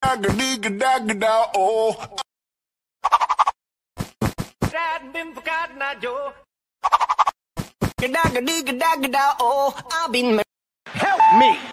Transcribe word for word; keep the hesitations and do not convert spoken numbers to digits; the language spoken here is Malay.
Oh. Been forgotten, I do. Oh, I've been. Help me.